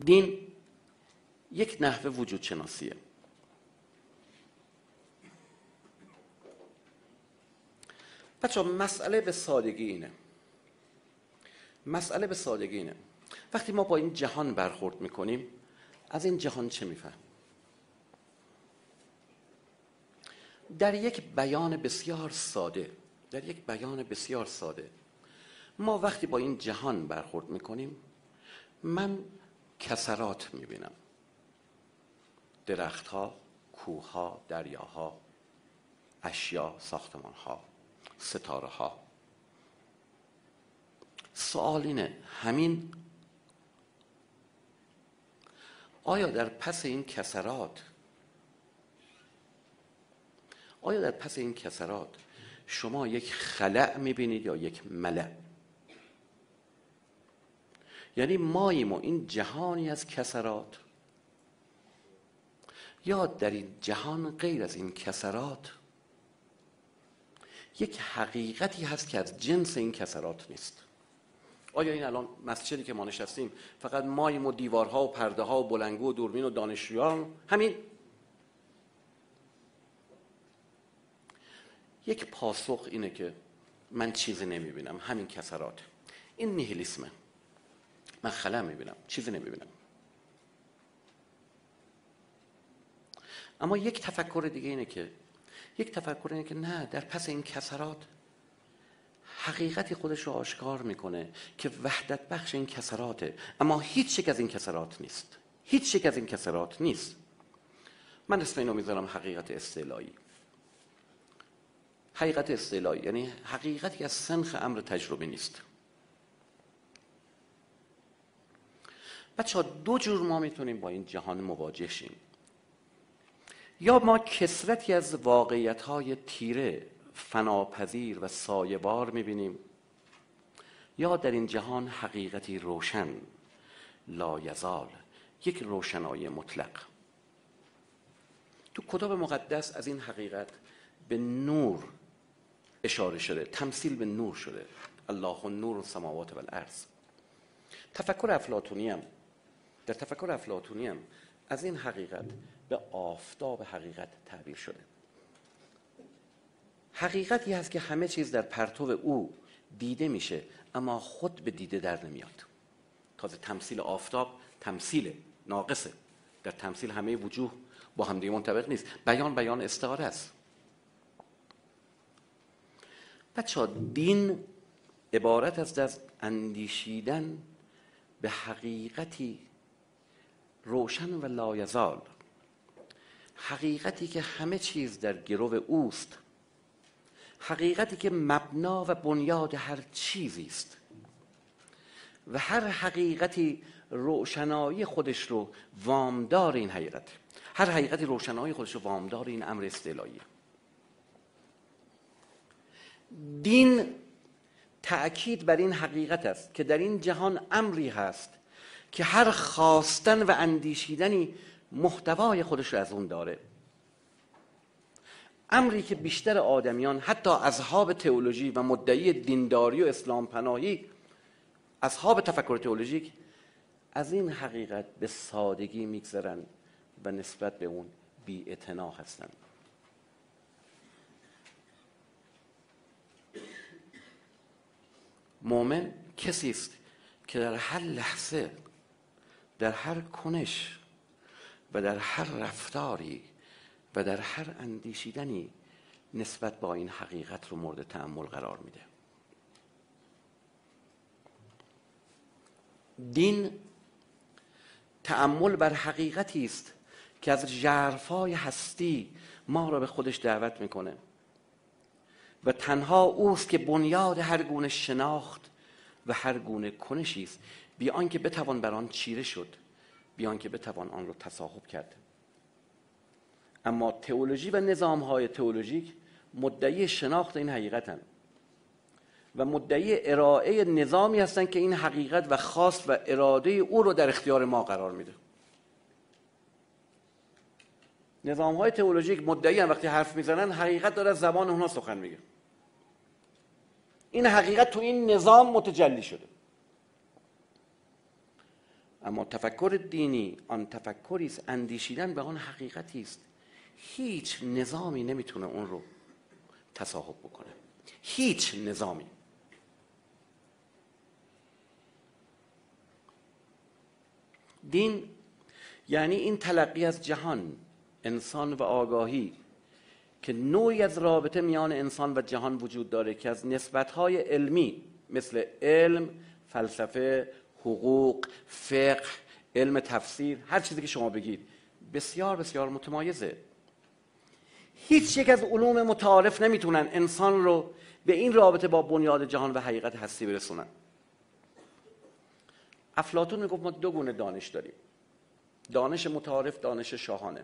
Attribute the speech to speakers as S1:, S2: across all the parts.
S1: دین یک نحوه وجود شناسیه. بچه ها مسئله به سادگی اینه. وقتی ما با این جهان برخورد میکنیم، از این جهان چه میفهمیم؟ در یک بیان بسیار ساده ما وقتی با این جهان برخورد میکنیم، من کسرات میبینم: درختها، کوهها، دریاها، اشیا، ساختمانها، ستاره‌ها. سوال اینه، همین آیا در پس این کسرات شما یک خلأ میبینید یا یک ملأ؟ یعنی ماییم و این جهانی از کسرات، یا در این جهان غیر از این کسرات یک حقیقتی هست که از جنس این کسرات نیست؟ آیا این الان مسجدی که ما نشستیم فقط ماییم و دیوارها و پرده ها و بلنگو و دوربین و دانشجویان همین؟ یک پاسخ اینه که من چیزی نمیبینم، همین کسرات. این نیهیلیسمه. من خلا میبینم، چیزی نمیبینم. اما یک تفکر دیگه اینه که نه، در پس این کسرات حقیقتی خودش رو آشکار میکنه که وحدت بخش این کسراته، اما هیچ یک از این کسرات نیست. من اسم اینو میذارم حقیقت استعلایی. حقیقت استعلایی یعنی حقیقتی از سنخ امر تجربی نیست. بچه ها دو جور ما میتونیم با این جهان مواجه شیم. یا ما کثرتی از واقعیت‌های تیره، فناپذیر و سایه‌بار می‌بینیم، یا در این جهان حقیقتی روشن، لایزال، یک روشنایی مطلق. تو کتاب مقدس از این حقیقت به نور اشاره شده، تمثیل به نور شده. الله نور السماوات و الارض. در تفکر افلاطونی هم از این حقیقت به آفتاب حقیقت تعبیر شده. حقیقتی هست که همه چیز در پرتو او دیده میشه اما خود به دیده در نمیاد. تازه تمثیل آفتاب تمثیل ناقصه. در تمثیل همه وجوه با همدیگه منطبق نیست. بیان استعاره است. بچه‌ها دین عبارت است از اندیشیدن به حقیقتی روشن و لایزال، حقیقتی که همه چیز در گرو اوست، حقیقتی که مبنا و بنیاد هر چیزی است و هر حقیقتی روشنایی خودش رو وامدار این حقیقت، هر حقیقتی روشنایی خودش رو وامدار این امر استعلایی. دین تأکید بر این حقیقت است که در این جهان امری هست که هر خواستن و اندیشیدنی محتوای خودش رو از اون داره. امری که بیشتر آدمیان، حتی اصحاب تئولوژی و مدعی دینداری و اسلام پناهی، اصحاب تفکر تئولوژیک، از این حقیقت به سادگی میگذرن و نسبت به اون بی‌اعتنا هستن. مؤمن کسی است که در هر لحظه، در هر کنش و در هر رفتاری و در هر اندیشیدنی نسبت با این حقیقت رو مورد تأمل قرار میده. دین تأمل بر حقیقتی است که از ژرفای هستی ما را به خودش دعوت میکنه و تنها اوست که بنیاد هر گونه شناخت و هر گونه کنشی است، بی آنکه بتوان بر آن چیره شد، بی آنکه بتوان آن را تصاحب کرد. اما تئولوژی و نظام‌های تئولوژیک مدعی شناخت این حقیقتند و مدعی ارائه نظامی هستند که این حقیقت و خواست و اراده او رو در اختیار ما قرار میده. نظام‌های تئولوژیک مدعی هم وقتی حرف میزنن حقیقت داره از زبان اونها سخن میگه. این حقیقت تو این نظام متجلی شده. اما تفکر دینی آن تفکری است، اندیشیدن به آن حقیقتی است. هیچ نظامی نمیتونه اون رو تصاحب بکنه، هیچ نظامی. دین یعنی این تلقی از جهان، انسان و آگاهی، که نوعی از رابطه میان انسان و جهان وجود داره که از نسبت‌های علمی مثل علم، فلسفه، حقوق، فقه، علم تفسیر، هر چیزی که شما بگید بسیار بسیار متمایزه. هیچ یک از علوم متعارف نمیتونن انسان رو به این رابطه با بنیاد جهان و حقیقت هستی برسونن. افلاطون میگفت ما دو گونه دانش داریم، دانش متعارف، دانش شاهانه.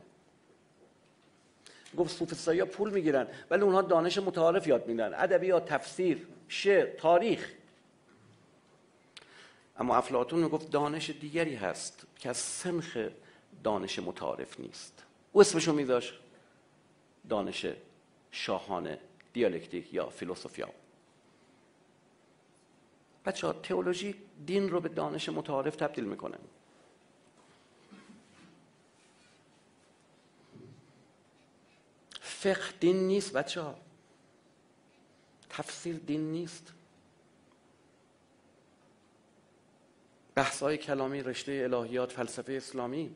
S1: گفت سوفسطایی‌ها پول میگیرن ولی اونها دانش متعارف یاد میدن، ادبیات، تفسیر، شعر، تاریخ. اما افلاطون میگفت دانش دیگری هست که از سنخ دانش متعارف نیست. او اسمشو میذاشت دانش شاهانه، دیالکتیک یا فیلسوفیا. بچه‌ها تئولوژی دین رو به دانش متعارف تبدیل میکنه. فقه دین نیست بچه‌ها، تفسیر دین نیست، بحث‌های کلامی، رشته الهیات، فلسفه اسلامی.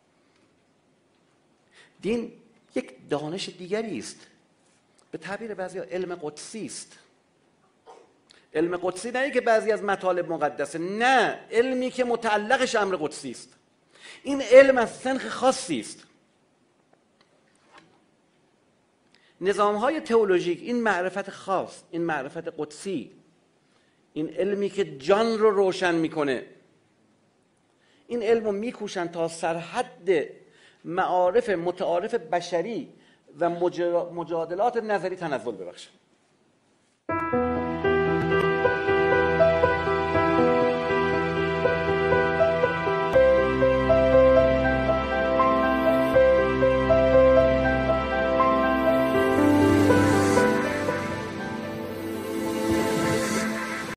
S1: دین یک دانش دیگری است، به تعبیر بعضی‌ها علم قدسی است. علم قدسی نه که بعضی از مطالب مقدسه، نه، علمی که متعلقش امر قدسی است. این علم از سنخ خاصی است. نظام‌های تئولوژیک این معرفت خاص، این معرفت قدسی، این علمی که جان رو روشن میکنه، این علم رو میکوشن تا سرحد معارف متعارف بشری و مجادلات نظری تنزل ببخشن.